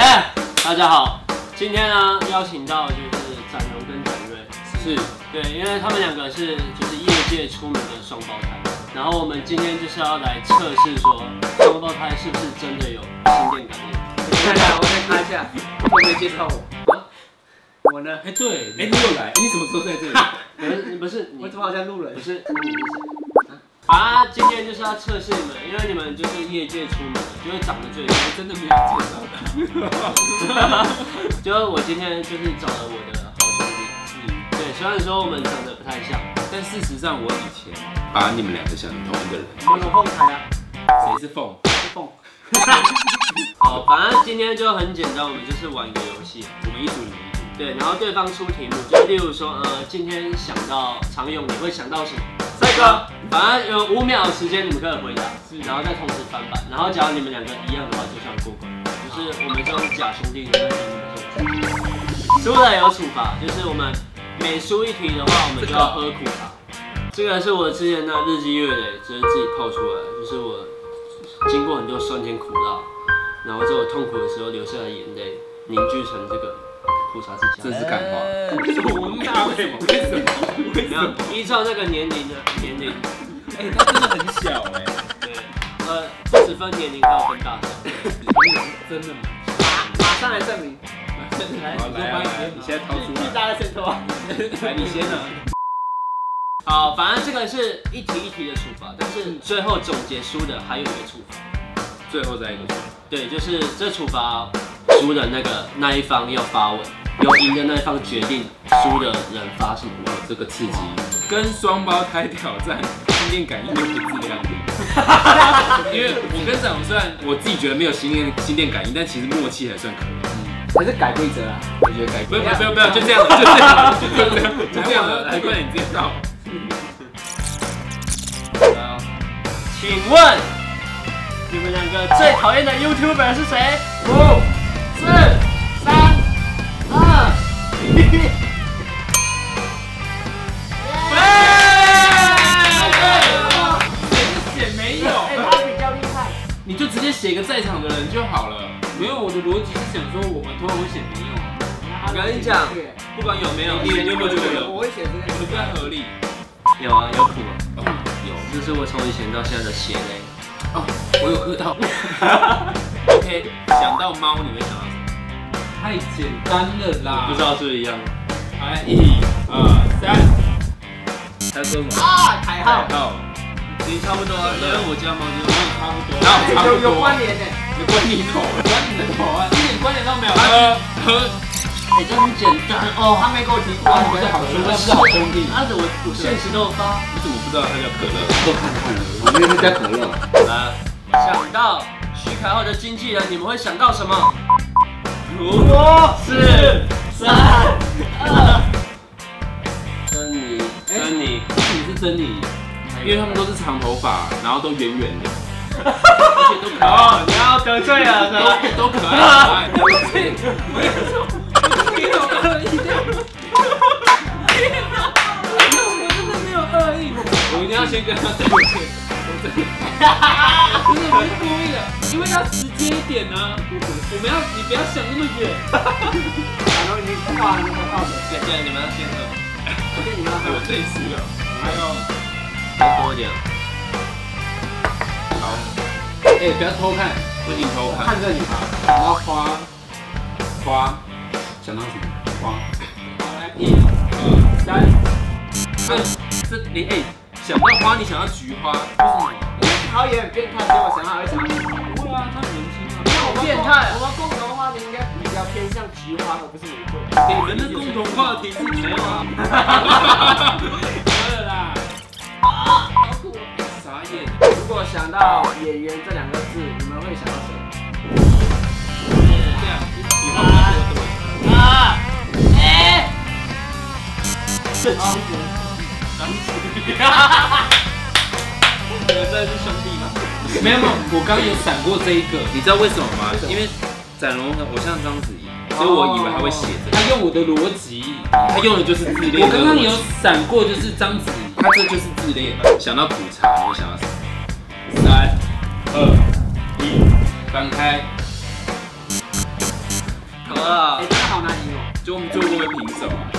大家好，今天呢邀请到就是展荣跟展瑞，是对，因为他们两个是就是业界出名的双胞胎，然后我们今天就是要来测试说双胞胎是不是真的有心电感应。 看看，我再查一下，有没有介绍我？啊？我呢？ 哎，对，哎，你又来，你什么时候在这里？ 不是， 我怎么好像路人？ 不是，你是谁？啊，今天就是要测试你们，因为你们就是业界出名的，就是长得最我真的没有介绍的。 就是我今天就是找了我的好兄弟，对，虽然说我们长得不太像， 但事实上我以前把你们两个想成同一个人。 我有凤台啊， 谁是凤？ 是凤。 好，反正今天就很简单，我们就是玩一个游戏， 我们一组， 对，然后对方出题目，就例如说，今天想到常用，你会想到什么？帅哥，反正有5秒的时间，你们可以回答，然后再同时翻版，然后假如你们两个一样的话，就算过关。就是我们这种假兄弟，跟你们这种输了有处罚，就是我们每输一题的话，我们就要喝苦茶。这个是我之前的日积月累，就是自己泡出来的，就是我经过很多酸甜苦辣，然后在我痛苦的时候流下的眼泪，凝聚成这个苦茶之家。 这是感化。 为什么？ 为什么？ 依照那个年龄的年龄， 哎，他真的很小哎。 对，不只分年龄，还有分大小。 真的吗？ 马上来证明。 来，你现在掏出来。 巨大的枕头啊！ 来，你先呢。 好，反正这个是一题一题的处罚，但是最后总结输的还有一个处罚。 最后再一个。 对，就是这处罚输的那一方要发文，由赢的那一方决定输的人发什么文。 这个刺激，跟双胞胎挑战心电感应又不自量力。因为我跟展荣虽然我自己觉得没有心电感应，但其实默契还算可以。 还是改规则啊？ 我觉得改不要，就这样了，就这样了，来快点，你直接到。 请问你们两个最讨厌的 YouTuber 是谁？5、4、3、2、1。 没有， 他比较厉害。 你就直接写个在场的人就好了。没有，我的逻辑是想说，我们通常会写没有啊。 我跟你讲，不管有没有，你有没有就有， 我会写这个， 不太合理。 有啊，有苦啊， 有， 这是我从以前到现在的血泪。 哦，我有喝到。OK， 想到猫你会想到什么？太简单了啦， 不知道是不是一样？ 来，1、2、3。他说什么？ 啊，凯浩。 其实差不多，因为我家猫就差不多。 有关联呢， 有关你头，关你的头啊，一点关联都没有。 哎，这很简单哦， 他没给我提过，我是好兄弟，是好兄弟。 我现实都有发。 你怎么不知道他叫可乐？ 都看看了，我以为是叫可乐。 来，想到徐凯浩的经纪人，你们会想到什么？5、4、3、2。珍妮， 你是珍妮，因为他们都是长头发，然后都圆圆的，而且都可爱。 哦，你要得罪了， 都可爱。 没有恶意的，我真的没有恶意， 我一定要先跟他道歉，我真的不是故意的，因为要直接一点啊，你不要想那么远。 然后你画那个号的， 现在你们要先喝， 我这一次了，还有再多一点。 好，哎，不要偷看，不行偷看， 看着你嘛， 然后花，想到什么？花，来1、2、3，这你想到花，你想到菊花，为什么？ 他也很变态，所以我想到还会想到菊花。 不会啊，他年轻啊。 变态，我们共同花名应该比较偏向菊花，而不是玫瑰。 你们的共同话题是没有啊？得了啦。好酷啊！傻眼。 如果想到演员这2个字，你们会想到谁？ 这样，你话说对。 张子，你们真的是兄弟吗？ 没有，我刚有闪过这一个，你知道为什么吗？因为展荣我像章子怡，所以我以为他会写这个。他用我的逻辑，他用的就是自恋。我刚刚有闪过，就是章子怡，他这就是自恋。想到苦茶，你想到什么？3、2、1，翻开。 好了， 真的好难赢哦。 就我们最后会平手啊。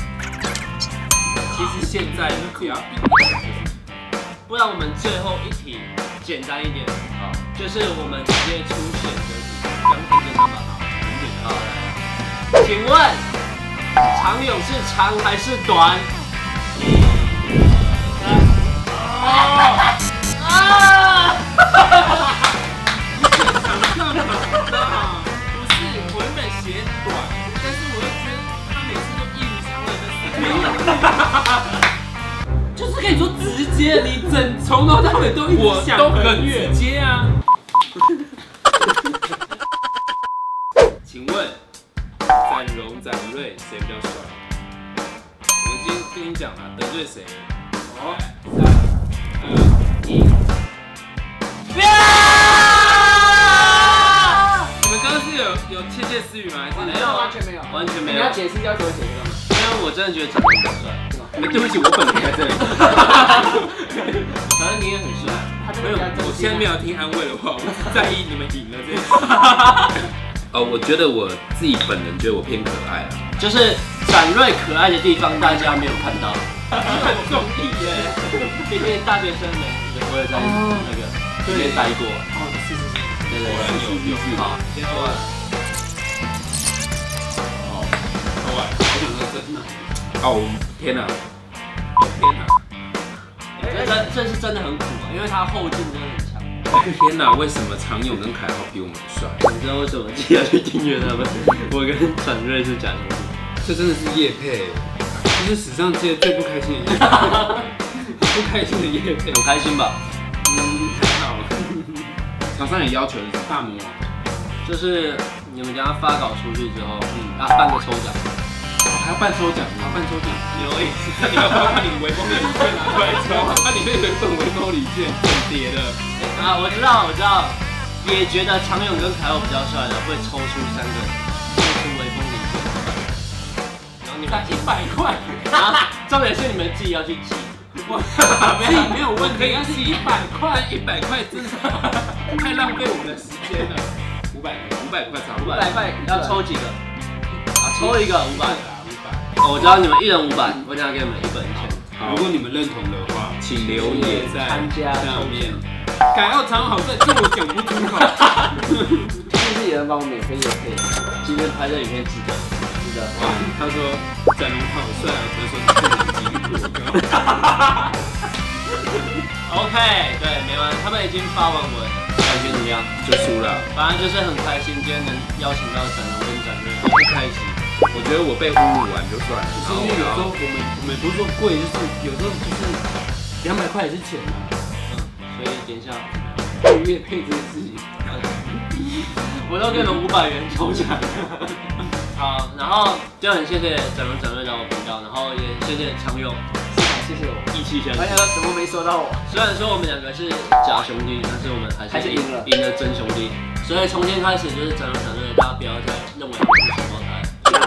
其实现在不要， 不然我们最后一题简单一点，好，就是我们直接出选择题，这样很简单吧？很简单。好，来，请问长泳是长还是短？ 不是，我原本写短，但是我又觉得他每次都异于常人的思维。就是跟你说直接，你从头到尾都一直想很远，直接啊。请问展荣、展瑞谁比较帅？我今天跟你讲了，得罪谁？哦，3、2、1。你们刚刚是有窃窃私语吗？还是没有？完全没有， 完全没有。 你要解释要怎么解释吗？ 因为我真的觉得展荣很帅。 对不起，我本人在这里。 反正你也很帅。 没有，我现在没有听安慰的话，我只在意你们赢了这件事。我觉得我自己本人觉得我偏可爱啊， 就是展瑞可爱的地方大家没有看到， 很中意耶。 毕竟大学生们我也在那个这边待过。 哦，是， 对对有好，先喝完。好，喝完，我想说真的。哦，天哪！天哪！ 这是真的很苦啊，因为他后劲真的很强。 天哪！为什么常勇跟凯浩比我们帅？ 你知道为什么记得去订阅他们？我跟展瑞是假兄弟。 这真的是业配，这是史上界最不开心的业配，不开心的业配。 很开心吧？ 还好。厂商也要求是大魔王， 就是你们等下发稿出去之后，办个抽奖。 还要办抽奖，还要办抽奖， 有意思。 那你要不要把你微风礼券拿出来抽？那里面有一份微风礼券，间谍的。 我知道，也觉得常勇跟凯欧比较帅的，会抽出3个，抽出微风礼券。然后你们 100块啊，重点是你们自己要去记。 自己没有问题，但是100块，100块真的太浪费我们的时间了。500块差不多。 500块要抽几个？抽一个500。我知道你们1人500，我等下给你们1本钱。 如果你们认同的话，请留言在下面。凯浩长好帅，这我讲不出口。 是不是有人帮我免费业配？ 今天拍的影片值得。 哇，他说展荣好帅啊，他说不能几率过高。 OK， 对，没完，他们已经发完文，感觉怎么样？ 就输了。 反正就是很开心，今天能邀请到展荣跟展瑞， 不开心。我觉得我被侮辱完就算了。 因为有时候我们不是说贵，就是有时候就是200块也是钱啊。 所以等一下月配这个事情， 我都给了500元抽奖。好，然后就很谢谢展荣、展瑞来我频道，然后也谢谢常勇， 谢谢我， 义气相挺。 哎呀，什么没收到我？ 虽然说我们2个是假兄弟，但是我们还是赢了真兄弟。所以从今天开始就是展荣、展瑞，大家不要再认为他们是双胞胎。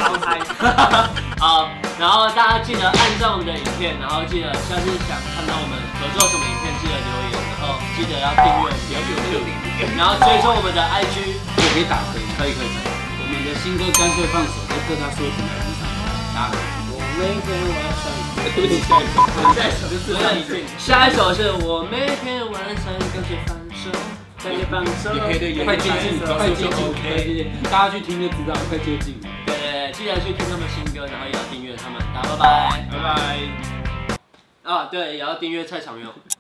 好，然后大家记得按赞我们的影片，然后记得下次想看到我们合作什么影片，记得留言，然后记得要订阅我们的 YouTube， 然后追踪我们的 IG， 我可以打分， 可以。 我们的新歌干脆放手，在各大搜寻平台打分。 我每天晚上， 对不起， 下一首是我每天晚上干脆放手，干脆放手， 快接近，大家去听就知道，快接近。 对，记得去听他们新歌，然后也要订阅他们，大家拜拜。 拜拜。 啊，对，也要订阅蔡常勇。